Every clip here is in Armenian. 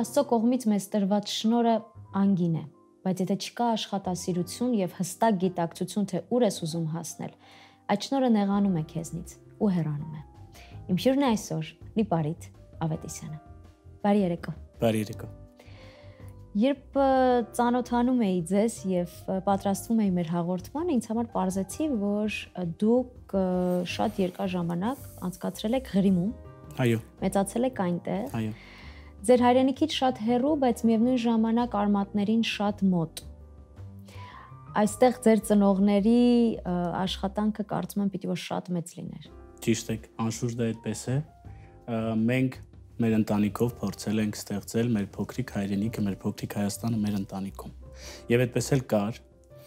Աստծո կողմից մեզ տրված շնորհը անգին է, բայց եթե չկա աշխատասիրություն եւ հստակ գիտակցություն, թե ուր ես ուզում հասնել, այդ շնորհը նեղանում է քեզնից ու հեռանում է։ Իմ հյուրն է այսօր Լիպարիտ Ավետիսյանը։ Բարի երեկո։ Բարի երեկո։ Երբ ծանոթանում էի ձեզ եւ պատրաստվում էի մեր հաղորդմանը, ինձ համար պարզեցի, որ դուք շատ երկար ժամանակ անցկացրել եք Ղրիմում։ Այո։ Մեծացել եք այնտեղ։ Այո։ Ձեր հայրենիքից շատ հեռու, բայց միևնույն ժամանակ արմատներին շատ մոտ։ Այստեղ ձեր ծնողների աշխատանքը կարծում եմ պիտի որ շատ մեծ լիներ։ Ճիշտ եք, անշուշտ դա այդպես է։ Մենք մեր ընտանիքով փորձել ենք ստեղծել մեր փոքրիկ հայրենիքը, մեր փոքրիկ Հայաստանը մեր ընտանիքում։ Եվ այդպես էլ կար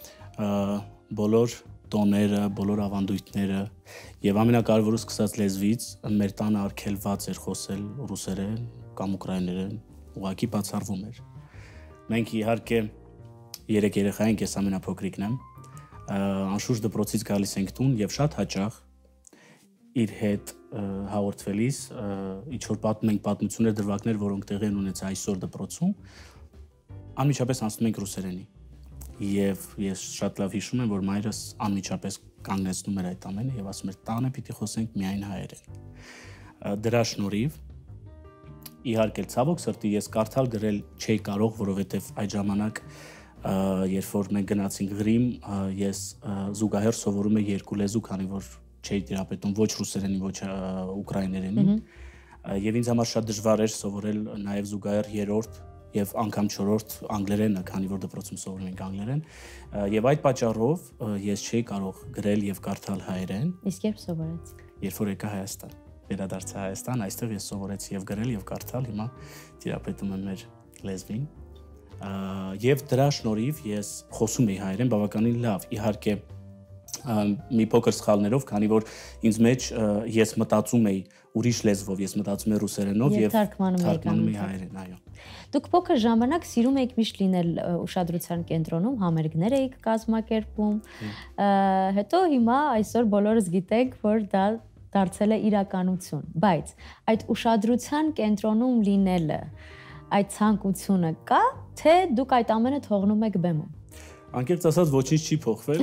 բոլոր տոները, բոլոր ավանդույթները եւ ամենակարևորը սկսած լեզվից մեր տանը արգելված էր խոսել ռուսերեն կամ ուկրաիներեն, ուղղակի բացառվում էր։ Մենք իհարկե 3 երեխա ենք, ես ամենափոքրիկն եմ, անշուշտ դպրոցից գալիս ենք տուն եւ շատ հաճախ իր հետ հաղորդվելիս ինչ որ պատմում ենք պատմություններ, դրվագներ, որոնք տեղի են ունեցել այսօր դպրոցում, անմիջապես անցնում ենք ռուսերենի։ Եվ ես շատ լավ հիշում եմ, որ մայրս անմիջապես կանգնեցնում էր այդ ամենը եւ ասում էր՝ տանը պիտի խոսենք միայն հայերեն։ Դրա շնորհիվ իհարկե ցավոք սրտի ես կարդալ գրել չէի կարող, որովհետեւ այդ ժամանակ երբ որ մենք գնացինք Ղրիմ, ես զուգահեռ սովորում էի երկու լեզու, քանի որ չէի տիրապետում ոչ ռուսերենի, ոչ ուկրաիներենի։ Եվ ինձ համար շատ դժվար էր սովորել նաեւ զուգահեռ երրորդ եւ անգամ 4-րդ անգլերենը, քանի որ դպրոցում սովորում ենք անգլերեն, եւ այդ պատճառով ես չէի կարող գրել եւ կարդալ հայերեն։ Իսկ երբ սովորեցիք։ Երբ որ եկա Հայաստան, վերադարձա Հայաստան, այստեղ ես սովորեցի եւ գրել եւ կարդալ, հիմա տիրապետում եմ մեր լեզվին։ Եվ դրա շնորհիվ ես խոսում էի հայերեն բավականին լավ, իհարկե մի փոքր սխալներով, քանի որ ինձ մեջ ես մտածում էի ուրիշ լեզվով, ես մտածում էի ռուսերենով եւ թարգմանում էի հայերեն, այո։ Դուք փոքր ժամանակ սիրում եք միշտ լինել ուշադրության կենտրոնում, համերգներ եք կազմակերպում։ Հետո հիմա այսօր բոլորս գիտենք, որ դա դարձել է իրականություն, բայց այդ ուշադրության կենտրոնում լինելը, այդ ցանկությունը կա, թե դուք այդ ամենը թողնում եք բեմում։ Անկեղծ ասած ոչինչ չի փոխվել։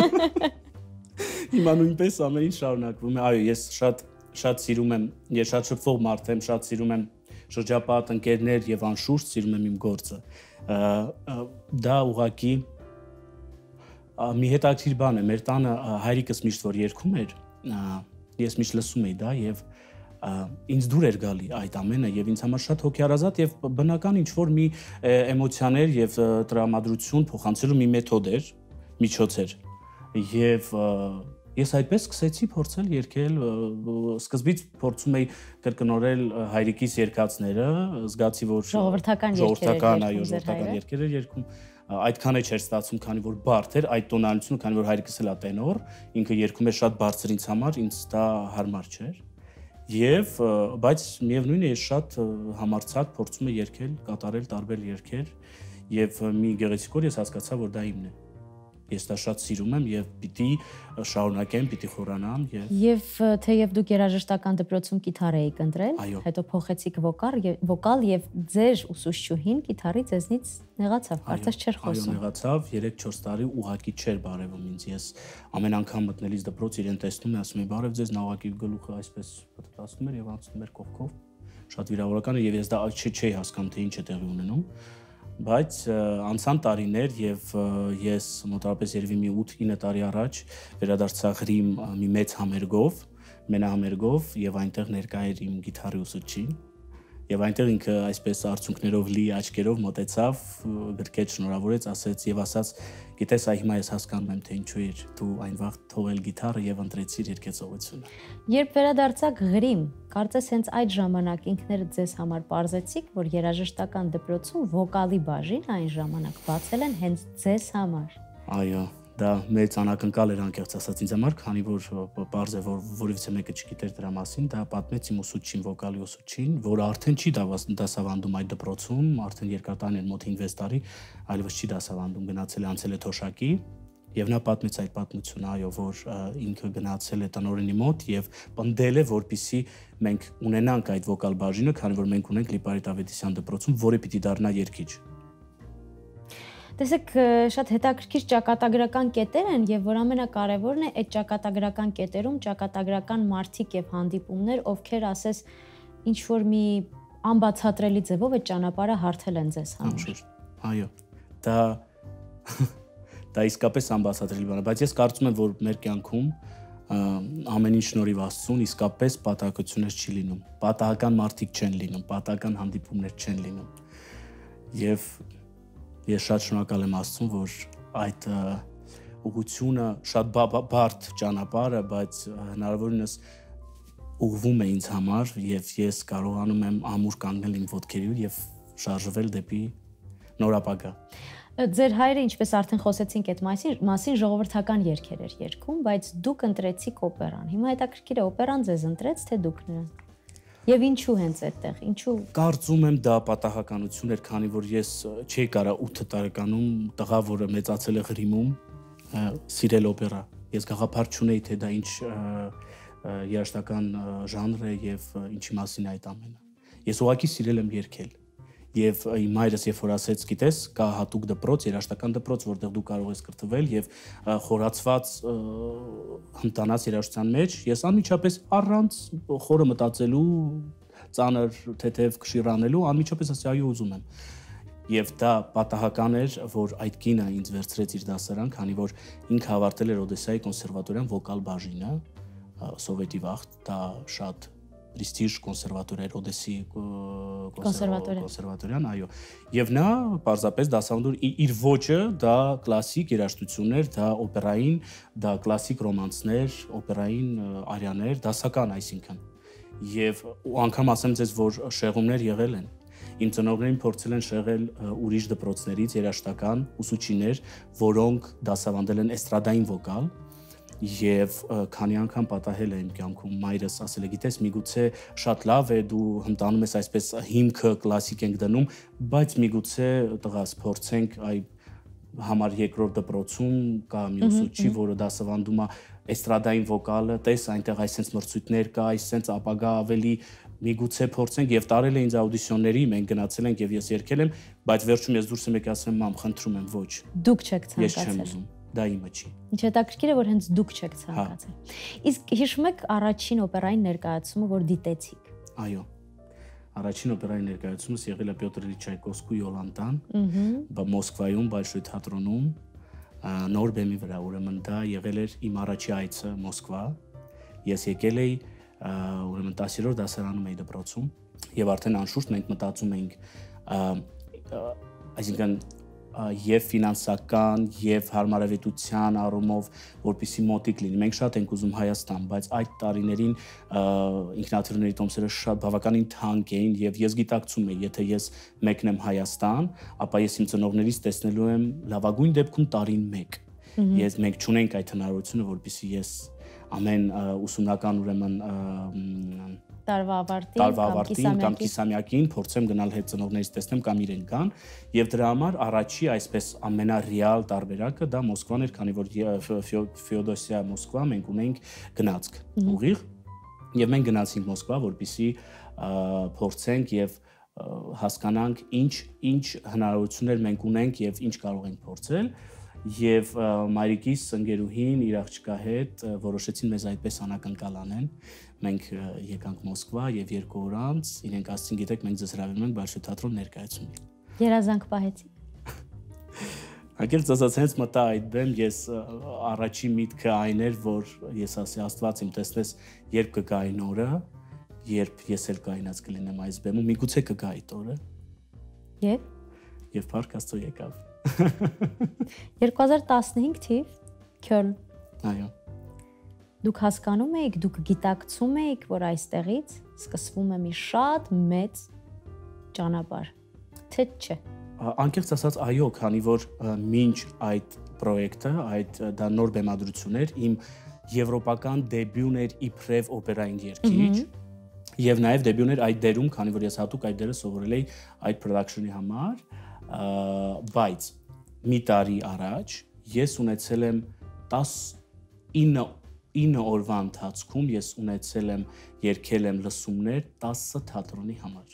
Հիմա նույնպես ամեն ինչ շարունակվում է։ Այո, ես շատ սիրում եմ, ես շատ շփվող մարդ եմ, շատ սիրում եմ շրջապատ, ընկերներ եւ անշուշտ սիրում եմ իմ գործը։ Դա ուղղակի մի հետաքրքիր բան է։ Մեր տանը հայրիկս միշտ որ երգում էր, ես միշտ լսում էի դա եւ ինձ դուր էր գալի այդ ամենը եւ ինձ համար շատ հոգեարազատ եւ բնական ինչ որ մի էմոցիաներ եւ տրամադրություն փոխանցելու մի մեթոդ էր, միջոց էր։ Եվ ես այդպես սկսեցի փորձել երգել, սկզբից փորձում էի կրկնորել հայրիկիս երգածները, զգացի որ ժողովրդական երգեր էր երգում, այդքան է չէր ստացվում, քանի որ բարդ էր այդ տոնալությունը, քանի որ հայրիկս էլ է տենոր, ինքը երգում էր շատ բարձր ինձ համար, ինձ դա հարմար չէր։ Եվ բայց միևնույն է ես շատ համարձակ փորձում եմ երգել, կատարել տարբեր երգեր եւ մի գեղեցիկ օր ես հասկացա, որ դա իմն է։ Ես դա շատ սիրում եմ եւ պիտի շարունակեմ, պիտի խորանամ եւ թեև դուք երաժշտական դպրոցում կիթառ էիք ընտրել, հետո փոխեցիք վոկալ եւ ձեր ուսուցչուհին կիթառի ձեզնից նեղացավ, կարծես չէր խոսում։ Այո, նեղացավ, 3-4 տարի ուղակի չէր բարևում ինձ։ Ես ամեն անգամ մտնելիս դպրոց իրեն տեսնում եմ, ասում եմ՝ «Բարև ձեզ», նա ուղակի գլուխը այսպես պտտացնում էր եւ անցնում էր կողքով։ Շատ վիրավորական է եւ ես դա չէի հասկանում, թե ինչ է տեղի ունենում։ Բայց անցան տարիներ եւ ես մոտավորապես երևի մի 8-9 տարի առաջ վերադարձա Ղրիմ մի մեծ համերգով, մենահամերգով եւ այնտեղ ներկա էր իմ գիտարի ուսուցչին եւ այնտեղ ինքը այսպես արցունքներով լի աչքերով մոտեցավ, գրկեց, շնորհավորեց, ասեց եւ ասաց՝ «Գիտես, այ հիմա ես հասկանում եմ, թե ինչու էր դու այն վաղ թողել գիտարը եւ ընտրեցիր երգեցողությունը»։ Երբ վերադարձաք Ղրիմ, կարծես հենց այդ ժամանակ ինքներդ ձեզ համար պարզեցիք, որ երաժշտական դպրոցում վոկալի բաժին այն ժամանակ բացել են հենց ձեզ համար։ Այո, դա մեծ անակնկալ էր անկեղծ ասած ինձ համար, քանի որ պարզ է, որ որևիցե մեկը չգիտեր դրա մասին, դա պատմեց իմ ուսուցչին, վոկալի ուսուցչին, որը արդեն չի դասավանդում այդ դպրոցում, արդեն երկար տարի, մոտ 5-6 տարի, այլևս չի դասավանդում, գնացել է անցել է թոշակի, Եվ նա պատմեց այդ պատմությունը, այո, որ ինքը գնացել է տնօրենի մոտ եւ պնդել է, որպեսզի մենք ունենանք այդ վոկալ բաժինը, քանի որ մենք ունենք Լիպարիտ Ավետիսյան դպրոցում, որը պիտի դառնա երգիչ։ Տեսեք, շատ հետաքրքիր ճակատագրական կետեր են եւ որ ամենակարևորն է այդ ճակատագրական կետերում ճակատագրական մարդիկ եւ հանդիպումներ, ովքեր ասես ինչ որ մի անբացատրելի ձևով այդ ճանապարհը հարթել են ձեզ համար։ Այո։ Դա իսկապես անբացատրելի բան է, բայց ես կարծում եմ, որ մեր կյանքում ամեն ինչ շնորհիվ Աստծուն իսկապես պատահականություններ չի լինում։ Պատահական մարդիկ չեն լինում, պատահական հանդիպումներ չեն լինում։ Եվ ես շատ շնորհակալ եմ Աստծուն, որ այդ ուղղությունը շատ բարդ ճանապարհը, բայց հնարավորինս ուղղվում է ինձ համար եւ ես կարողանում եմ ամուր կանգնել իմ ոտքերի եւ շարժվել դեպի նոր ապագա։ Ձեր հայրը, ինչպես արդեն խոսեցինք այդ մասին, ժողովրդական երգեր էր երգում, բայց դուք ընտրեցիք օպերան։ Հիմա հետաքրքիր է, օպերան ձեզ ընտրեց, թե դուք նրան։ Եվ ինչու հենց այդտեղ, ինչու։ Կարծում եմ դա պատահականություն էր, քանի որ ես չէի կարող 8 տարեկանում տղա, որը մեծացել է Ղրիմում, սիրել օպերա։ Ես գաղափար չունեի, թե դա ինչ երաժշտական ժանր է եւ ինչի մասին է այդ ամենը։ Ես ուղղակի սիրել եմ երգել։ Եվ իմ մայրս երբ որ ասեց, գիտես, կա հատուկ դպրոց, երաժշտական դպրոց, որտեղ դու կարող ես կրթվել եւ խորացված հմտանաց երաժշտության մեջ, ես անմիջապես առանց խորը մտածելու, ծանր թեթև քշիրանելու, անմիջապես ասեցի, այո, ուզում եմ։ Եվ դա պատահական էր, որ այդ կինը ինձ վերցրեց իր դասարան, քանի որ ինքը ավարտել էր Օդեսայի կոնսերվատորիան վոկալ բաժինը, սովետի վաղ, դա շատ պրեստիժ կոնսերվատորիա էր Օդեսի կոնսերվատորիան, այո։ Եվ նա պարզապես դասավանդում իր ոճը դա կլասիկ երաժշտություններ, դա օպերային, դա կլասիկ ռոմանսներ, օպերային արիաներ, դասական, այսինքն։ Եվ անգամ ասեմ ձեզ, որ շեղումներ եղել են։ Իմ ծնողներին փորձել են շեղել ուրիշ դպրոցներից երաժշտական ուսուցիչներ, որոնք դասավանդել են էստրադային վոկալ։ Եվ քանի անգամ պատահել է իմ կյանքում մայրս ասել է, գիտես, միգուցե շատ լավ է, դու հմտանում ես այսպես հիմքը կլասիկ ենք դնում, բայց միգուցե տղաս փորձենք այ համար երկրորդ դպրոցում կա մի ուսուցիչ, որը դասավանդում է էստրադային վոկալը, տես այնտեղ այսպես մրցույթներ կա, այսպես ապագա ավելի միգուցե փորձենք եւ տարել է ինձ աուդիցիոնների, մենք գնացել ենք եւ ես երգել եմ, բայց վերջում ես դուրս եմ եկել ասեմ, մամ, խնդրում եմ, ոչ։ Դուք չեք ցանկացել։ Ես չեմ ուզում, դա իմը չի։ Ինչ հետաքրքիր է, որ հենց դուք չեք ցանկացել։ Իսկ հիշում եք առաջին օպերային ներկայացումը, որ դիտեցիք։ Այո։ Առաջին օպերայի ներկայացումս եղել է Պյոտր Իլիչ Չայկովսկու Յոլանտան, Մոսկվայում, Բայշոյ թատրոնում, նոր բեմի վրա, ուրեմն դա եղել էր իմ առաջի այցը Մոսկվա։ Ես եկել էի, ուրեմն 10-րդ դասարանում էի դպրոցում եւ արդեն անշուշտ մենք մտածում էինք, այսինքն եւ ֆինանսական եւ հարմարավետության առումով, որպեսզի մոտիկ լինի։ Մենք շատ ենք ուզում Հայաստան, բայց այդ տարիներին ինքնաթիռների տոմսերը շատ բավականին թանկ էին եւ ես գիտակցում եի, եթե ես մեկնեմ Հայաստան, ապա ես իմ ծնողներից տեսնելու եմ լավագույն դեպքում տարին 1։ Մենք չունենք այդ հնարավորությունը, որպեսզի ես ամեն ուսումնական ուրեմն տարվա ավարտին կամ կիսամյակին փորձեմ գնալ հետ ծնողներից տեսնեմ կամ իրեն գան եւ դրա համար առաջի այսպես ամենարեալ տարբերակը դա Մոսկվան էր, քանի որ Ֆեոդոսիա Մոսկվա մենք ունենք գնացք ուղիղ եւ մենք գնացինք Մոսկվա, որպեսզի փորձենք եւ հասկանանք ինչ հնարավորություններ մենք ունենք եւ ինչ կարող ենք փորձել եւ մայրիկիս ընկերուհին իր աղջկա հետ որոշեցին մեզ այդպես անակնկալ անեն։ Մենք եկանք Մոսկվա եւ 2 օր անց իրենք ասացին, գիտեք, մենք ձեզ հրավիրում ենք Բայշոյ թատրոն ներկայացումին։ Երազանք պահեցի։ Անկեղծ ասած հենց մտա այդ բեմ, ես առաջի միտքը այն էր, որ ես ասի Աստված իմ տեսնես, երբ կգա այն օրը, երբ ես էլ կայնած կլինեմ այս բեմում, միգուցե կգա այդ օրը։ Եվ փառք Աստծո եկավ։ 2015 թիվ Քյոլն։ Այո։ Դուք հասկանում եք, դուք գիտակցում եք, որ այստեղից սկսվում է մի շատ մեծ ճանապարհ, թե չէ։ Անկեղծ ասած այո, քանի որ մինչ այդ պրոյեկտը, դա նոր բեմադրություն էր, իմ եվրոպական դեբյուն էր իբրև օպերային երգիչ, եւ նաեւ դեբյուն էր այդ դերում, քանի որ ես հատուկ այդ դերը սովորել էի այդ production-ի համար, բայց մի տարի առաջ ես ունեցել եմ 19 օրվա ընթացքում ես ունեցել եմ երգել եմ լսումներ 10 թատրոնի համար։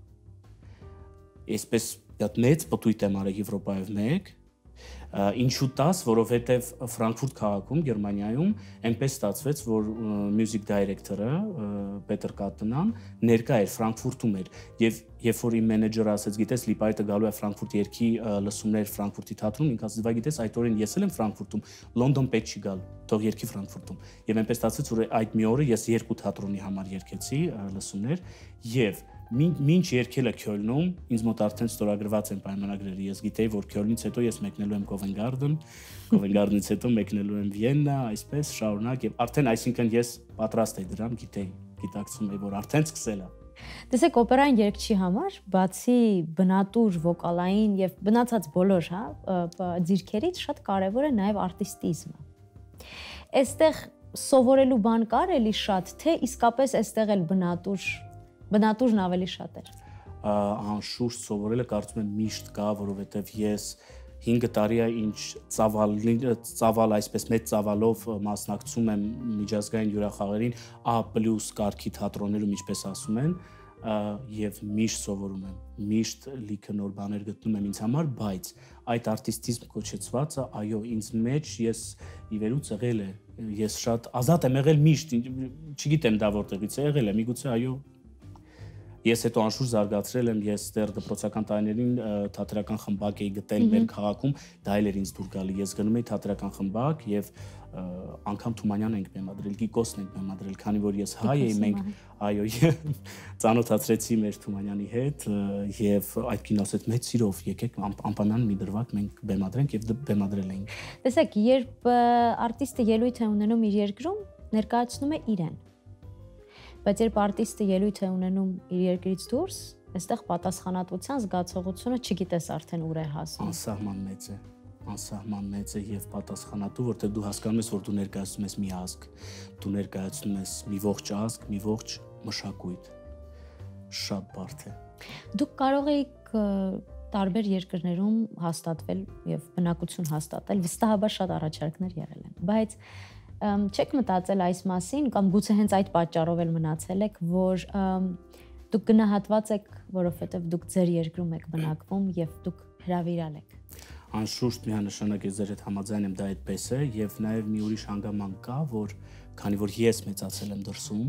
Այսպես մեծ պտույտ եմ արել Եվրոպայով մեկ, ինչու 10, որովհետև Ֆրանկֆուրտ քաղաքում, Գերմանիայում, այնպես ստացվեց, որ music director-ը Պետր Կատնան ներկա էր Ֆրանկֆուրտում էր, եւ երբ որ իմ մենեջերը ասեց, գիտես, Լիպարիտը գալու է Ֆրանկֆուրտ երկի լսումներ Ֆրանկֆուրտի թատրոնում, ինքս ասեցի, գիտես, այդ օրին ես էլ եմ Ֆրանկֆուրտում, Լոնդոն պետք չի գալ, թող երկի Ֆրանկֆուրտում։ Եվ այնպես ստացվեց, որ այդ մի օրը ես երկու թատրոնի համար երգեցի լսումներ եւ Մինչ երկելը Քյոլնում, ինձ մոտ արդեն ստորագրված են պայմանագրերը։ Ես գիտեի, որ Քյոլնից հետո ես մեկնելու եմ Կովենգարդեն, Կովենգարդենից հետո մեկնելու եմ Վիեննա, այսպես շարունակ եւ արդեն այսինքն ես պատրաստ էի դրան, գիտակցում էի, որ արդեն սկսել է։ Տեսեք, օպերային երգչի համար, բացի բնատուր, վոկալային եւ բնացած բոլոր, ձիրքերից շատ կարեւոր է նաեւ արտիստիզմը։ Այստեղ սովորելու բան կար էլի շատ, թե իսկապես այստեղ էլ բնատուրն ավելի շատ էր։ Անշուշտ սովորելը կարծում եմ միշտ կա, որովհետև ես 5 տարի է ինչ ծավալ այսպես մեծ ծավալով մասնակցում եմ միջազգային հյուրախաղերին A+ կարգի թատրոններում, ինչպես ասում են, եւ միշտ սովորում եմ, միշտ լիքը նոր բաներ գտնում եմ ինձ համար, բայց այդ արտիստիզմ կոչեցվածը, այո, ինձ մեջ ես ի վերուց եղել է, ես շատ ազատ եմ եղել միշտ, չգիտեմ դա որտեղից է եղել է, միգուցե այո Ես հետո անշուշտ զարգացրել եմ, ես դեռ դպրոցական տարիներին թատերական խմբակ էի գտել մեր քաղաքում, դա էլ էր ինձ դուր գալի։ Ես գնում էի թատերական խմբակ եւ անգամ Թումանյան ենք բեմադրել, Գիկոսն ենք բեմադրել, քանի որ ես հայ էի, մենք այո, ծանոթացրեցի մեր Թումանյանի հետ եւ այդ կինոսից մեծ սիրով եկեք անպայման մի դրվագ մենք բեմադրենք եւ բեմադրել էինք։ Տեսեք, երբ արտիստը ելույթ է ունենում իր երկրում, ներկայացնում է իրեն։ Բայց երբ արտիստը ելույթ է ունենում իր երկրից դուրս, այստեղ պատասխանատվության զգացողությունը չգիտես արդեն ուր է հասնում։ Անսահման մեծ է եւ պատասխանատու, որտեղ դու հասկանում ես, որ դու ներկայացնում ես մի ազգ, դու ներկայացնում ես մի ողջ ազգ, մի ողջ մշակույթ։ Շատ բարդ է։ Դուք կարող եք տարբեր երկրներում հաստատվել եւ բնակություն հաստատել, վստահաբար շատ առաջարկներ եղել են, բայց չեք մտածել այս մասին կամ գուցե հենց այդ պատճառով էլ մնացել եք, որ դուք գնահատված եք, որովհետև դուք ձեր երկրում եք բնակվում եւ դուք հրավիրալ եք։ Անշուշտ միանշանակ ես ձեր հետ համաձայն եմ, դա այդպես է եւ նաեւ մի ուրիշ հանգամանք կա, որ քանի որ ես մեծացել եմ դրսում,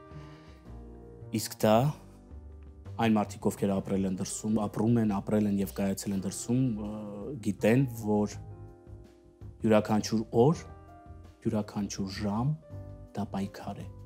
իսկ դա այն մարդիկ, ովքեր ապրել են դրսում, ապրում են, ապրել են եւ կայացել են դրսում, գիտեն, որ յուրաքանչյուր օր յուրաքանչյուր ժամ դա պայքար է,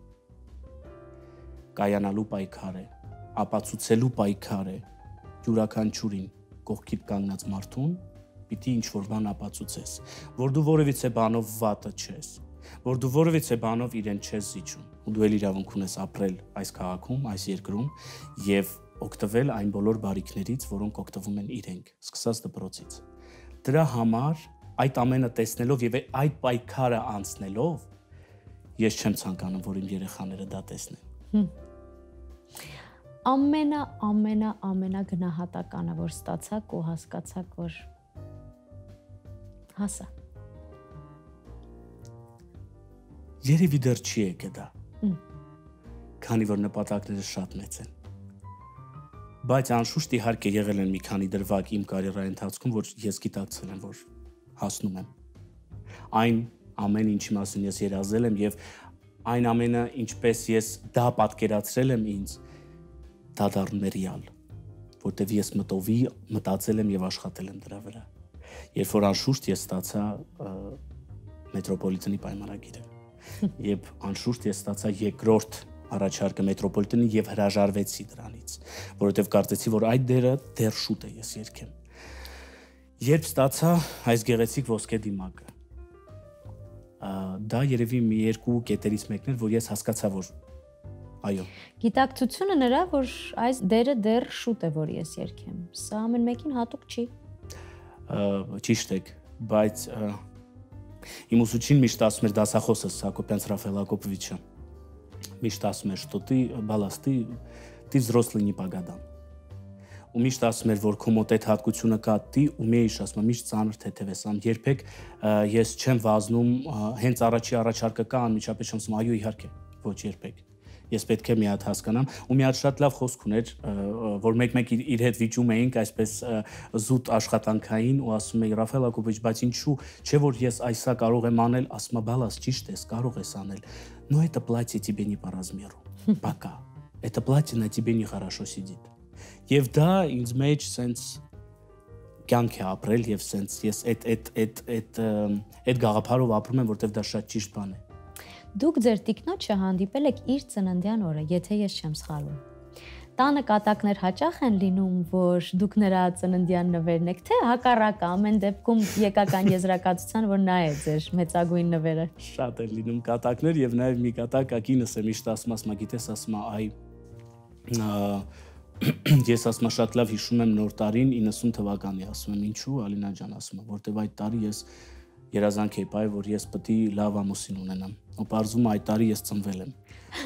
կայանալու պայքար է, ապացուցելու պայքար է, յուրաքանչյուրին կողքիդ կանգնած մարդուն պիտի ինչ-որ բան ապացուցես, որ դու որևիցե բանով վատը չես, որ դու որևիցե բանով իրեն չես զիջում, ու դու էլ իրավունք ունես ապրել այս քաղաքում, այս երկրում եւ օգտվել այն բոլոր բարիքներից, որոնք օգտվում են իրենք, սկսած դպրոցից։ Դրա համար այդ ամենը տեսնելով եւ այդ պայքարը անցնելով ես չեմ ցանկանում, որ իմ երեխաները դա տեսնեն։ Ամենա գնահատականը, որ ստացաք ու հասկացաք, որ հասա։ Երևի դեռ չի եկե դա։ Քանի որ նպատակները շատ մեծ են։ Բայց անշուշտ իհարկե եղել են մի քանի դրվագ իմ կարիերայի ընթացքում, որ ես գիտակցել եմ, որ հասնում եմ։ Այն ամեն ինչի մասին ես երազել եմ եւ այն ամենը ինչպես ես դա պատկերացրել եմ ինձ, դա դառնում է ռեալ, որտեվ ես մտածել եմ եւ աշխատել եմ դրա վրա։ Երբ որ անշուշտ ես ստացա մետրոպոլիտենի պայմանագիրը, եւ անշուշտ ես ստացա երկրորդ առաջարկը մետրոպոլիտենի եւ հրաժարվեցի դրանից, որովհետեւ կարծեցի, որ այդ դերը դեռ շուտ է ես երգեմ։ Երբ ստացա այս գեղեցիկ ոսկե դիմակը, դա երևի մի երկու կետերից մեկն էր, որ ես հասկացա, որ այո։ Գիտակցությունը նրա, որ այս դերը դեռ շուտ է, որ ես երգեմ։ Սա ամեն մեկին հատուկ չի։ Ճիշտ եք, բայց իմ ուսուցիչին միշտ ասում էր դասախոսս Հակոբյանց Ռաֆայել Հակոբովիչը, միշտ ասում էր, что ты балласт, ты взрослый не по годам։ ու միշտ ասում էր, որ քո մոտ այդ հատկությունը կա, դի ու միշտ ասում, միշտ ծանր թեթև ես անում, երբեք ես չեմ վազնում, հենց առաջի առաջարկը կա, անմիջապես չեմ ասում, այո, իհարկե, ոչ երբեք։ Ես պետք է մի հատ հասկանամ ու մի հատ շատ լավ խոսք ուներ, որ մեկ-մեկ իր հետ վիճում էինք այսպես զուտ աշխատանքային ու ասում էի Ռաֆայել Ակոբովիչ, բայց ինչու, չէ որ ես այսա կարող եմ անել, ասում բալաս ճիշտ ես, կարող ես անել, но это платье тебе не по размеру, пока, это платье на тебе нехорошо сидит։ Եվ դա ինձ մեջ սենց կյանք է ապրել եւ սենց ես այդ գաղափարով ապրում եմ, որտեվ դա շատ ճիշտ բան է։ Դուք ձեր տիկնոջը հանդիպել եք իր ծննդյան օրը, եթե ես չեմ սխալվում։ Տանը կատակներ հաճախ են լինում, որ դուք նրա ծննդյան նվերն եք, թե հակառակը, ամեն դեպքում եկական եզրակացության, որ նա է ձեր մեծագույն նվերը։ Շատ են լինում կատակներ եւ նաեւ մի կատակ ակինս է միշտ ասում, գիտես, ասում այ ես ասում շատ լավ հիշում եմ նոր տարին 90 թվականի, ասում եմ ինչու, Ալինա ջան, ասում եմ, որտեվ այդ տարի ես երազանք էի պահել, որ ես պետք է լավ ամուսին ունենամ։ Ու պարզվում է այդ տարի ես ծնվել եմ։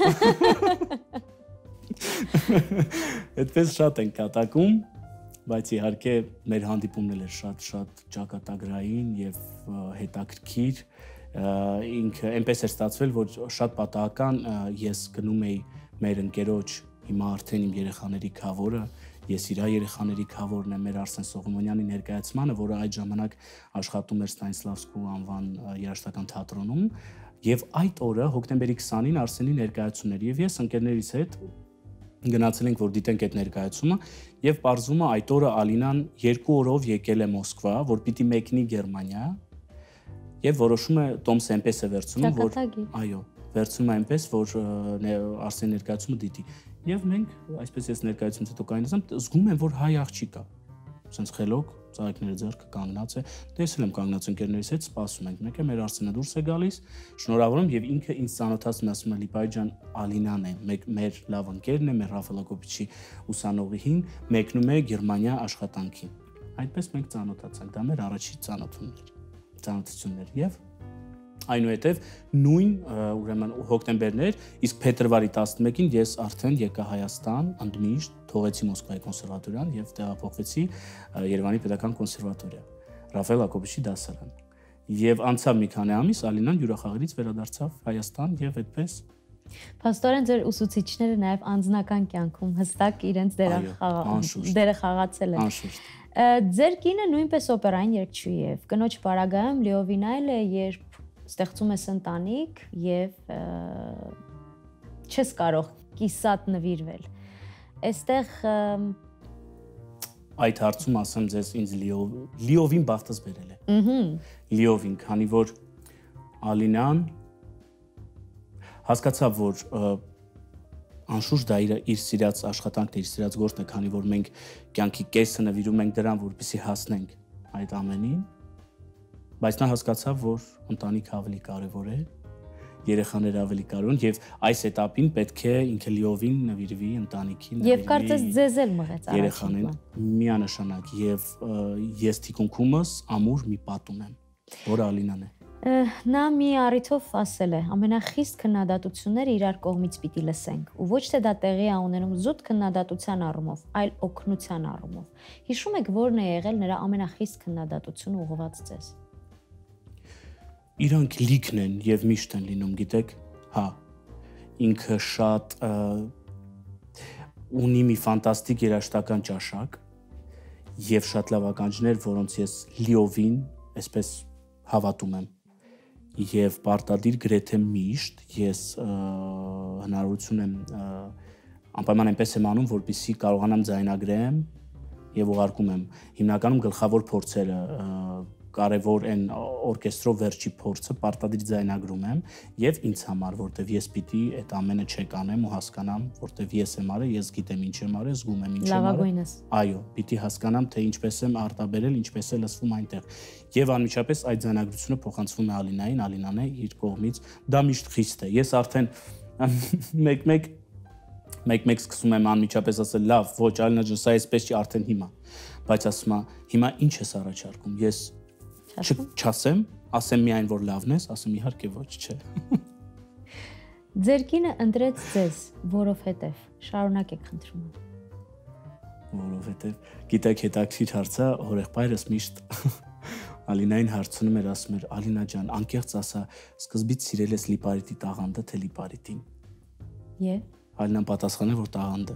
Այդպես շատ են կատակում, բայց իհարկե մեր հանդիպումն էր շատ ճակատագրային եւ հետաքրքիր։ Ինքը այնպես էր ստացվել, որ շատ պատահական ես գնում էի մեր ընկերոջ, հիմա արդեն իմ երեխաների քավորը, ես իր երեխաների քավորն եմ մեր Արսեն Սողոմոնյանի ներկայացմանը, որը այդ ժամանակ աշխատում էր Ստանիսլավսկու անվան երաժշտական թատրոնում, եւ այդ օրը հոկտեմբերի 20-ին Արսենի ներկայացումն էր, եւ ես ընկերներիս հետ գնացել ենք, որ դիտենք այդ ներկայացումը, եւ պարզվում է այդ օրը Ալինան 2 օրով եկել է Մոսկվա, որ պիտի մեկնի Գերմանիա, եւ որոշում է Տոմսը այնպես է վերցնում, որ այո, վերցնում է այնպես, որ Արսենի ներկայացումը դիտի։ Եվ մենք, այսպես ես ներկայացումից հետո կայնացամ, զգում եմ, որ հայ աղջիկ է։ Սենց խելոք, ծաղիկները ձեռքը կանգնած է։ Տեսել եմ կանգնած ընկերներից հետ, սպասում ենք։ Մեկը մեր Արսենը դուրս է գալիս, շնորհավորում եւ ինքը ինձ ծանոթացնում է, ասում է Լիպարիտ ջան, Ալինան է, մեր լավ ընկերն է, մեր Ռաֆայել Ակոբովիչի ուսանողին, մեկնում է Գերմանիա աշխատանքի։ Այդպես մենք ծանոթացանք, դա մեր առաջի ծանոթություններ եւ այնուհետև նույն ուրեմն հոկտեմբերներ, իսկ փետրվարի 11-ին ես արդեն եկա Հայաստան, ընդմիշտ թողեցի Մոսկվայի կոնսերվատորիան եւ տեղափոխվեցի Երևանի Պետական կոնսերվատորիա, Ռաֆայել Ակոբովիչի դասարան։ Եւ անցավ մի քանի ամիս, Ալինան յուրախաղերից վերադարձավ Հայաստան եւ այդպես Փաստորեն ձեր ուսուցիչները նաեւ անձնական կյանքում հստակ իրենց դերը խաղացել են։ Ձեր կինը նույնպես օպերային երգչուհի է, կնոջ պարագայում լիովին այլ է, երբ ստեղծում ես ընտանիք եւ չես կարող կիսատ նվիրվել։ Այստեղ այդ հարցում ասեմ ձեզ ինձ լիովին բախտս բերել է։ Լիովին, քանի որ Ալինան հասկացավ, որ անշուշտ դա իր սիրած աշխատանքն է, իր սիրած գործն է, քանի որ մենք կյանքի կեսը նվիրում ենք դրան, որպեսզի հասնենք այդ ամենին, բայց նա հասկացավ, որ ընտանիքը ավելի կարևոր է, երեխաները ավելի կարևոր են եւ այս этаպին պետք է ինքը լիովին նվիրվի ընտանիքին, եւ կարծես ձեզ էլ մղեց երեխաներին միանշանակ եւ ես թիկունքումս ամուր մի պատում եմ, որը Ալինան է։ Նա մի առիթով ասել է. ամենախիստ քննադատությունները իրար կողմից պիտի լսենք, ու ոչ թե դա տեղի է ունենում զուտ քննադատության առումով, այլ օգնության առումով։ Հիշում եք, որն է եղել նրա ամենախիստ քննադատությունը ուղղված ձեզ։ Իրանք լիքն են եւ միշտ են լինում, գիտեք, հա, ինքը շատ ունի մի ֆանտաստիկ երաժշտական ճաշակ եւ շատ լավ ականջներ, որոնց ես լիովին այսպես հավատում եմ եւ պարտադիր գրեթե միշտ ես հնարավորություն եմ անպայման այնպես եմ անում, որպեսզի կարողանամ ձայնագրեմ եւ ուղարկում եմ հիմնականում գլխավոր փորձերը կարևոր են օրկեստրով վերջի փորձը պարտադիր ձայնագրում եմ եւ ինձ համար, որտեվ ես պիտի այդ ամենը չեք անեմ ու հասկանամ, որտեվ ես եմ արել, ես գիտեմ ինչ եմ արել, զգում եմ ինչ եմ արել։ Այո, պիտի հասկանամ, թե ինչպես եմ արտաբերել, ինչպես է լսվում այնտեղ։ Եվ անմիջապես այդ ձայնագրությունը փոխանցվում է Ալինային, Ալինան է իր կողմից, դա միշտ խիստ է։ Ես արդեն մեկ-մեկ սկսում եմ անմիջապես ասել, լավ, ոչ, Ալինա ջան, սա այսպես չի արդեն հիմա, բայց ասում եմ, հիմա ինչ ես առաջարկում։ Ես չասեմ, ասեմ միայն որ լավն ես, ասեմ իհարկե ոչ, չէ։ Ձեր կինը ընտրեց ձեզ, որովհետև շարունակեք խնդրում եմ։ որովհետև գիտեք հետաքրքիր հարց է, հորեղբայրս միշտ Ալինային հարցնում էր, ասում էր Ալինա ջան, անկեղծ ասա, սկզբից սիրել ես Լիպարիտի տաղանդը, թե Լիպարիտին։ Եվ Ալինան պատասխանել, որ տաղանդը։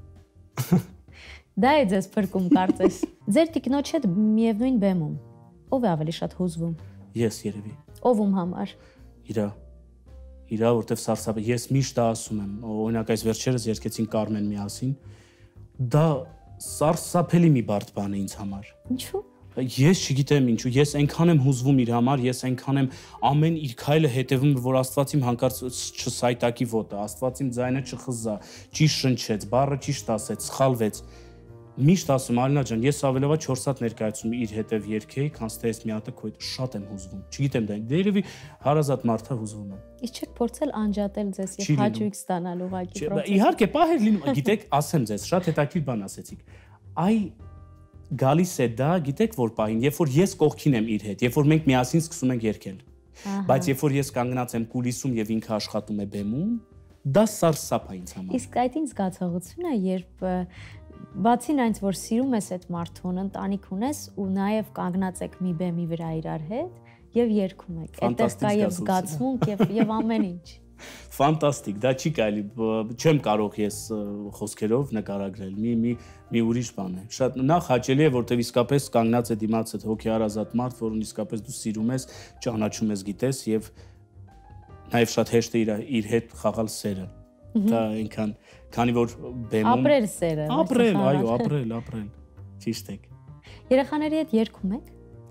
Դա է ձեզ փրկում կարծես։ Ձեր տիկնոջ հետ միևնույն բեմում ով է ավելի շատ հուզվում։ Ես երևի։ Ով ում համար։ Իրա, որտեվ սարսափ է։ Ես միշտ դա ասում եմ, օրինակ այս վերջերս երկեցին Կարմեն միասին։ Դա սարսափելի մի բարդ բան է ինձ համար։ Ինչու։ Ես չգիտեմ ինչու, ես այնքան եմ հուզվում իր համար, ես այնքան եմ ամեն իր քայլը հետևում, որ Աստված իմ հանկարծ չսայտակի ոտը, Աստված իմ ձայնը չխզա, ճիշտ շնչեց, բառը ճիշտ ասեց, սխալվեց։ Միշտ ասում Ալինա ջան, ես ավելովա 4 հատ ներկայացում իր հետև երկեի, քանց թե ես մի հատը քո հետ շատ եմ հուզվում։ Չգիտեմ դա, երևի հարազատ մարդը հուզվում է։ Իսկ չեք փորձել անջատել ձեզ եւ հաճույք ստանալ ուղղակի պրոցեսը։ Իհարկե, պահեր լինում, գիտեք, ասեմ ձեզ, շատ հետաքրքիր բան ասեցիք։ Այ գալիս է դա, գիտեք որ պահին, երբ որ ես կողքին եմ իր հետ, երբ որ մենք միասին սկսում ենք երգել։ Բայց երբ որ ես կանգնած եմ կուլիսում եւ ինքը աշխատում է բեմում, դա սարսափ է ինձ համար։ Իսկ այդ ինչ զգացողություն է, երբ բացին այնց որ սիրում ես այդ մարդուն, ընտանիք ունես ու նաեւ կանգնած եք մի բեմի վրա իրար հետ եւ երգում եք։ Այդտեղ կա եւ զգացմունք եւ ամեն ինչ։ Ֆանտաստիկ, դա չի կարելի, չեմ կարող ես խոսքերով նկարագրել, մի ուրիշ բան է։ Շատ նախ հաճելի է, որտեղ իսկապես կանգնած է դիմացդ հոգեարազատ մարդ, որին իսկապես դու սիրում ես, ճանաչում ես, գիտես եւ նաեւ շատ հեշտ է իր հետ խաղալ սերը։ Դա այնքան, քանի որ բեմում ապրել սերը։ Ապրել, այո, ապրել։ Ճիշտ եք։ Երեխաների հետ երգում եք։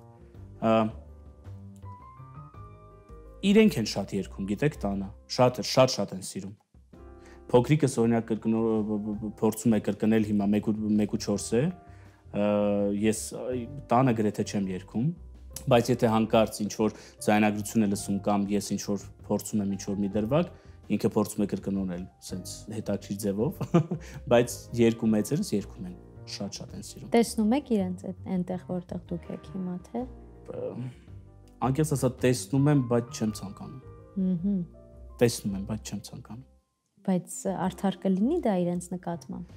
Իրենք են շատ երգում, գիտեք, տանը։ Շատ են սիրում։ Փոքրիկս օրինակ փորձում է կրկնել հիմա 1.4 է։ Ես տանը գրեթե չեմ երգում, բայց եթե հանկարծ ինչ որ ձայնագրություն է լսում կամ ես ինչ որ փորձում եմ ինչ որ մի դրվագ, ինքը փորձում է կրկնել, ասենց հետաքրքիր ձևով, բայց երկու մեծերս երգում են, շատ են սիրում։ Տեսնում եք իրենց այնտեղ որտեղ դուք եք հիմա, թե։ Անկեղծ ասած տեսնում եմ, բայց չեմ ցանկանում։ Տեսնում եմ, բայց չեմ ցանկանում։ Բայց արդար կլինի դա իրենց նկատմամբ։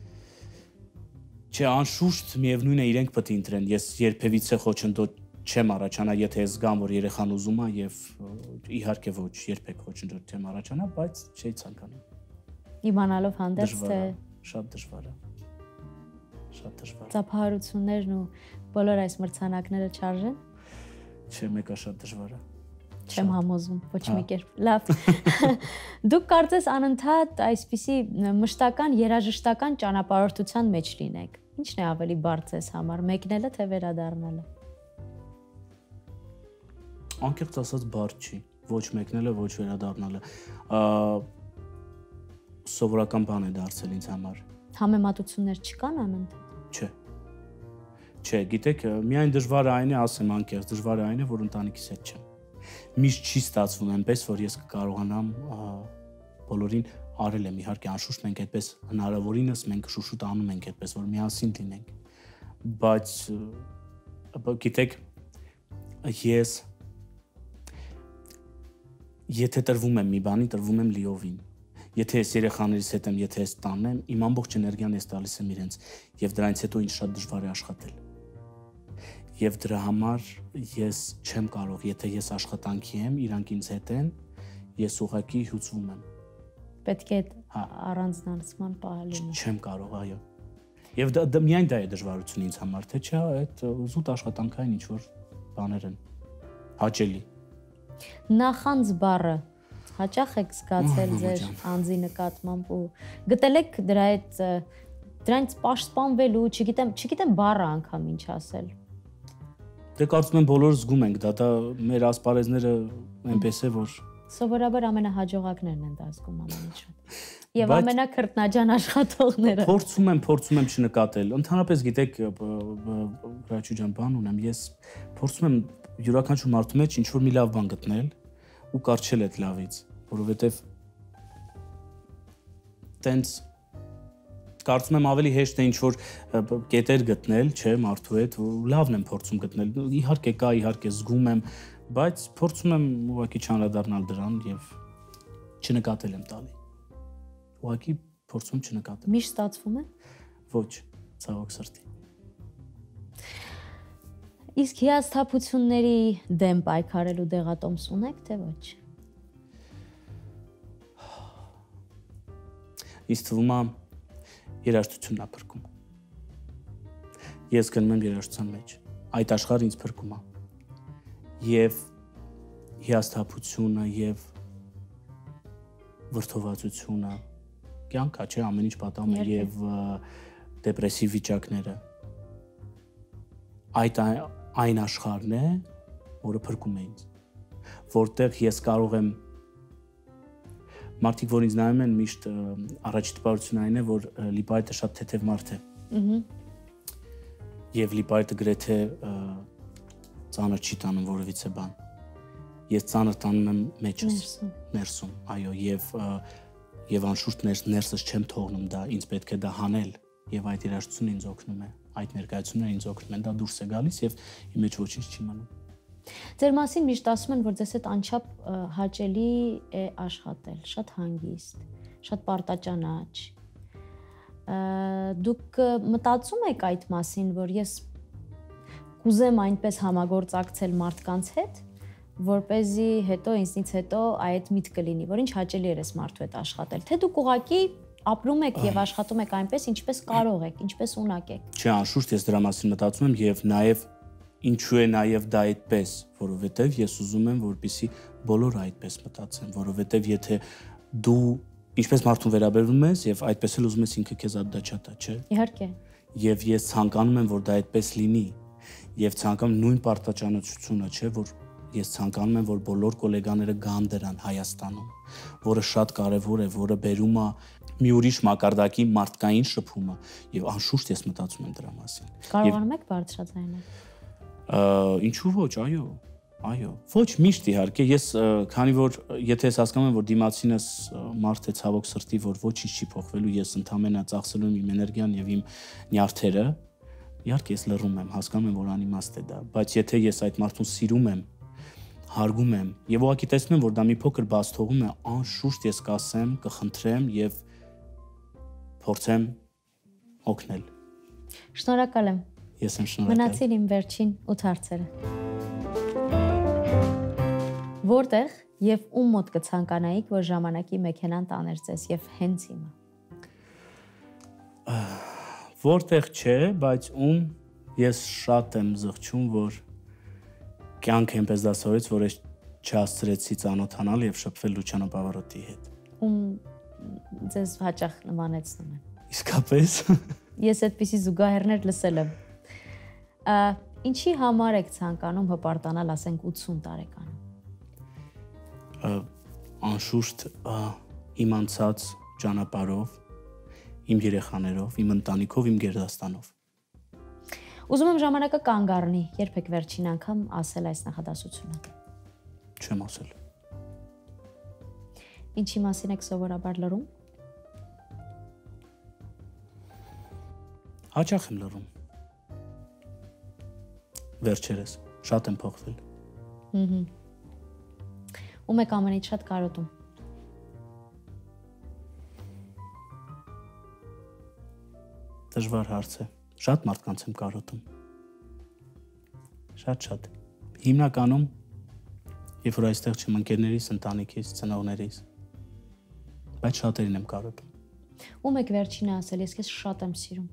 Չէ, անշուշտ միևնույն է իրենք պետք է ընտրեն։ Ես երբևիցե խոչընդոտ չեմ առաջանա, եթե ես զգամ, որ երեխան ուզում է եւ իհարկե ոչ, երբեք խոչընդոտ չեմ առաջանա, բայց չի ցանկանում։ Իմանալով հանդերձ թե շատ դժվար է։ Շատ դժվար է։ Ծափահարություններն ու բոլոր այս մրցանակները չարժեն։ Չէ, մեկը շատ դժվար է։ Չեմ համոզում ոչ մի կերպ։ Լավ։ Դուք կարծես անընդհատ այսպիսի մշտական երաժշտական ճանապարհորդության մեջ լինեք։ Ինչն է ավելի բարդ ձեզ համար, մեկնելը թե վերադառնալը։ Անկեղծ ասած բարդ չի, ոչ մեկնելը, ոչ վերադառնալը։ Սովորական բան է դարձել ինձ համար։ Համեմատություններ չկան անընդհատ։ Չէ, գիտեք, միայն դժվարը այն է, ասեմ անկեղծ, դժվարը այն է, որ ընտանիքիս հետ չեմ։ Միշտ չի ստացվում այնպես, որ ես կկարողանամ բոլորին արել եմ, իհարկե անշուշտ մենք այդպես հնարավորինս մենք շուշուտ անում ենք այդպես, որ միասին լինենք։ Բայց գիտեք, ես եթե տրվում եմ մի բանի, տրվում եմ լիովին։ Եթե ես երեխաներիս հետ եմ, եթե ես տանն եմ, իմ ամբողջ էներգիան ես տալիս եմ իրենց, եւ դրանից հետո ինձ շատ դժվար է աշխատել։ Եվ դրա համար ես չեմ կարող, եթե ես աշխատանքի եմ, իրանք ինձ հետ են, ես ուղղակի հյուծվում եմ։ Պետք է առանձնացման պահ լինի։ Չեմ կարող, այո։ Եվ դա միայն դա է դժվարությունը ինձ համար, թե չէ, այդ զուտ աշխատանքային ինչ որ բաներ են հաճելի։ Նախանձ բառը հաճախ եք զգացել ձեր անձի նկատմամբ ու գտել եք դրանից պաշտպանվելու, չգիտեմ բառը անգամ ինչ ասել։ Դե կարծում եմ բոլորը զգում ենք դա մեր ասպարեզները այնպես է որ սովորաբար ամենահաջողակներն են դա զգում ամենից շատ։ Եվ ամենակրտնաջան աշխատողները։ Փորձում եմ չնկատել։ Ընդհանրապես գիտեք, Ռաչու ջան, բան ունեմ, ես փորձում եմ յուրաքանչյուր մարդու մեջ ինչ որ մի լավ բան գտնել ու կարճել այդ լավից, որովհետև տենց կարծում եմ ավելի հեշտ է ինչ որ կետեր գտնել, չէ, մարդու հետ, լավն եմ փորձում գտնել։ Իհարկե կա, իհարկե զգում եմ, բայց փորձում եմ ուղղակի չանդրադառնալ դրան եւ չնկատել եմ տալի։ Ուղղակի փորձում չնկատել։ Միշտ ստացվում է։ Ոչ, ցավոք սրտի։ Իսկ հիասթափությունների դեմ պայքարելու դեղատոմս ունեք, թե ոչ։ Ինձ թվում է երաժշտությունն է փրկում։ Ես գնում եմ երաժշտության մեջ։ Այդ աշխարհը ինձ փրկում է։ Եվ հիասթափությունը եւ վրդովվածությունը կյանքա, չէ, ամեն ինչ պատահում է եւ դեպրեսիվ վիճակները։ Այն աշխարհն է, որը փրկում է ինձ, որտեղ ես կարող եմ մարդիկ, որ ինձ նայում են, միշտ առաջի տպավորությունը այն է, որ Լիպարիտը շատ թեթև մարդ է։ Եվ Լիպարիտը գրեթե ծանր չի տանում որևիցե բան։ Ես ծանր տանում եմ մեջս, ներսում, այո, եւ անշուշտ ներսս չեմ թողնում դա, ինձ պետք է դա հանել, եւ այդ երաժշտությունը ինձ օգնում է, այդ ներկայությունները ինձ օգնում են, դա դուրս է գալիս եւ իմ մեջ ոչինչ չի մնում։ Ձեր մասին միշտ ասում են, որ ձեզ հետ անչափ հաճելի է աշխատել, շատ հանգիստ, շատ պարտաճանաչ։ Դուք մտածում եք այդ մասին, որ ես կուզեմ այնպես համագործակցել մարդկանց հետ, որպեսզի հետո ինձնից հետո այդ միտքը լինի, որ ինչ հաճելի էր այս մարդու հետ աշխատել, թե դուք ուղղակի ապրում եք եւ աշխատում եք այնպես, ինչպես կարող եք, ինչպես ունակ եք։ Չէ, անշուշտ ես դրա մասին մտածում եմ եւ նաեւ ինչու է նաեւ դա այդպես, որովհետեւ ես ուզում եմ, որպեսզի բոլորը այդպես մտածեն, որովհետեւ եթե դու ինչպես մարդուն վերաբերվում ես եւ այդպես էլ ուզում ես ինքը քեզ ադաչատա, չէ։ Իհարկե։ Եվ ես ցանկանում եմ, որ դա այդպես լինի եւ ցանկանում նույն պարտաճանաչությունը, չէ, որ ես ցանկանում եմ, որ բոլոր գոլեգաները գան դրան Հայաստանում, որը շատ կարևոր է, որը բերում է մի ուրիշ մակարդակի մարդկային շփումը եւ անշուշտ ես մտածում եմ դրա մասին։ Կարողանում եք բարձրաձայնել։ Ինչու ոչ, այո, այո։ Ոչ միշտ իհարկե, ես քանի որ եթե ես հասկանում եմ, որ դիմացինս մարդ է ցավոք սրտի, որ ոչինչ չի փոխվելու, ես ընդհանրապես ծախսելու եմ իմ էներգիան եւ իմ նյարդերը, իհարկե ես լռում եմ, հասկանում եմ, որ անիմաստ է դա, բայց եթե ես այդ մարդուն սիրում եմ, հարգում եմ եւ ուղղակի տեսնում եմ, որ դա մի փոքր բաց թողում է, անշուշտ ես կասեմ, կխնդրեմ եւ փորձեմ օգնել։ Շնորհակալ եմ։ Ես եմ շնորհակալ։ Մնացին իմ վերջին 8 հարցերը։ Որտեղ եւ ում մոտ կցանկանայիք, որ ժամանակի մեքենան տաներ ձեզ եւ հենց հիմա։ Որտեղ չէ, բայց ում ես շատ եմ զղջում, որ կյանքը այնպես դասավորեց, որ ես չհասցրեցի ծանոթանալ եւ շփվել Լուչանո Պավարոտիի հետ։ Ում ձեզ հաճախ նմանեցնում են։ Իսկապես։ Ես այդպիսի զուգահեռներ լսել եմ։ Ինչի համար եք ցանկանում հպարտանալ, ասենք 80 տարեկանում։ Անշուշտ իմ անցած ճանապարհով, իմ երեխաներով, իմ ընտանիքով, իմ գերդաստանով։ Ուզում եմ ժամանակը կանգ առնի, երբ եք վերջին անգամ ասել այս նախադասությունը։ Չեմ ասել։ Ինչի մասին եք սովորաբար լռում։ Հաճախ եմ լռում։ Վերջերս շատ եմ փոխվել։ Ում եք ամենից շատ կարոտում։ Դժվար հարց է։ Շատ մարդկանց եմ կարոտում։ Շատ։ Հիմնականում, երբ որ այստեղ չեմ ընկերներիս, ընտանիքիս, ծնողներիս, բայց շատերին եմ կարոտում։ Ում եք վերջինը ասել, ես քեզ շատ եմ սիրում։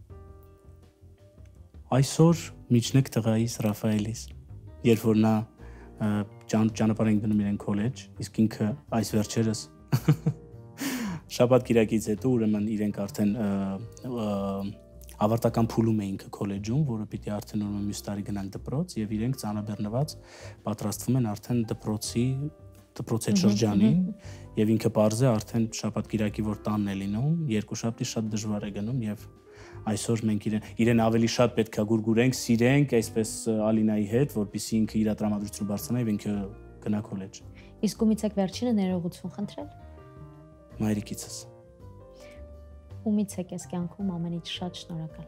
Այսօր միջնեք տղայիս Ռաֆայելիս, երբ որ նա ճանապարհ ենք գնում իրեն քոլեջ, իսկ ինքը այս վերջերս շաբաթ կիրակից հետո ուրեմն իրենք արդեն ավարտական փուլում է ինքը քոլեջում, որը պիտի արդեն ուրեմն մյուս տարի գնանք դպրոց եւ իրենք ծանրաբեռնված պատրաստվում են արդեն դպրոցի շրջանին եւ ինքը parz է արդեն շաբաթ կիրակի որ տանն է լինում, երկուշաբթի շատ դժվար է գնում եւ այսօր մենք իրեն ավելի շատ պետք է գուրգուրենք, սիրենք, այսպես Ալինայի հետ, որպեսզի ինքը իր տրամադրությունը բարձրանա եւ ինքը գնա քոլեջ։ Իսկ ումից եք վերջինը ներողություն խնդրել։ Մայրիկիցս։ Ումից եք ես կյանքում ամենից շատ շնորհակալ։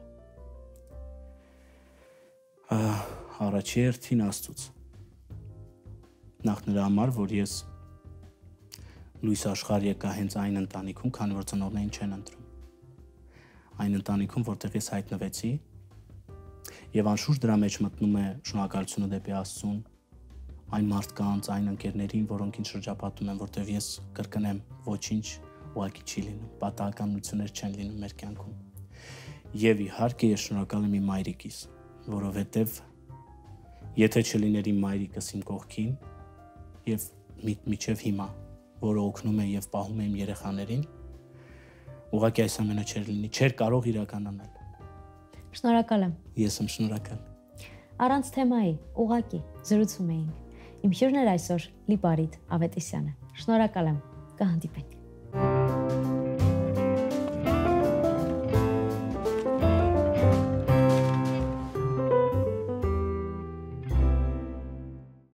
Առաջի հերթին Աստծուց։ Նախ նրա համար, որ ես լույս աշխարհ եկա հենց այն ընտանիքում, քանի որ ծնողներին չեն ընտրում։ այն ընտանիքում, որտեղ ես հայտնվեցի, եւ անշուշտ դրա մեջ մտնում է շնորհակալությունը դեպի Աստծուն, այն մարդկանց, այն ընկերներին, որոնք ինձ շրջապատում են, որտեղ ես կրկնեմ, ոչինչ ուղղակի չի լինում, պատահականություններ չեն լինում մեր կյանքում։ Եվ իհարկե ես շնորհակալ եմ իմ մայրիկիս, որովհետեւ եթե չլիներ իմ մայրիկս իմ կողքին եւ միջև հիմա, որը օգնում է եւ պահում է իմ երեխաներին, ուղղակի այս ամենը չէր լինի, չէր կարող իրականանալ։ Շնորհակալ եմ։ Ես եմ շնորհակալ։ Առանց թեմայի, ուղղակի զրուցում էինք։ Իմ հյուրն էր այսօր Լիպարիտ Ավետիսյանը։ Շնորհակալ եմ։ Կհանդիպենք։